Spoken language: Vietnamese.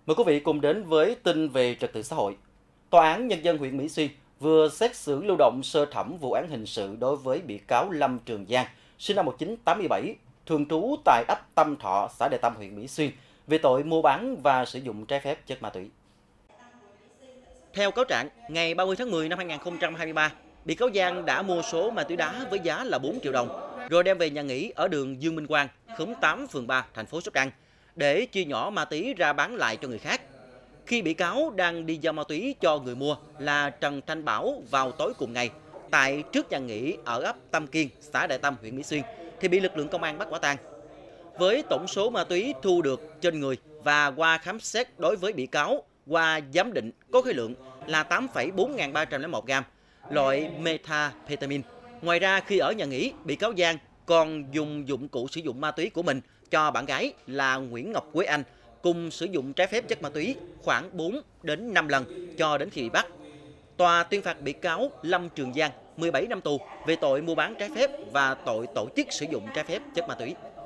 Mời quý vị cùng đến với tin về trật tự xã hội. Tòa án Nhân dân huyện Mỹ Xuyên vừa xét xử lưu động sơ thẩm vụ án hình sự đối với bị cáo Lâm Trường Giang, sinh năm 1987, thường trú tại ấp Tâm Thọ, xã Đại Tâm, huyện Mỹ Xuyên, về tội mua bán và sử dụng trái phép chất ma túy. Theo cáo trạng, ngày 30 tháng 10 năm 2023, bị cáo Giang đã mua số ma túy đá với giá là 4 triệu đồng, rồi đem về nhà nghỉ ở đường Dương Minh Quang, khóm 8, phường 3, thành phố Sóc Trăng, để chia nhỏ ma túy ra bán lại cho người khác. Khi bị cáo đang đi giao ma túy cho người mua là Trần Thanh Bảo vào tối cùng ngày, tại trước nhà nghỉ ở ấp Tâm Kiên, xã Đại Tâm, huyện Mỹ Xuyên, thì bị lực lượng công an bắt quả tang. Với tổng số ma túy thu được trên người và qua khám xét đối với bị cáo qua giám định có khối lượng là 8,4301 gam, loại methamphetamine. Ngoài ra, khi ở nhà nghỉ, bị cáo Giang còn dùng dụng cụ sử dụng ma túy của mình cho bạn gái là Nguyễn Ngọc Quế Anh cùng sử dụng trái phép chất ma túy khoảng 4 đến 5 lần cho đến khi bị bắt. Tòa tuyên phạt bị cáo Lâm Trường Giang 17 năm tù về tội mua bán trái phép và tội tổ chức sử dụng trái phép chất ma túy.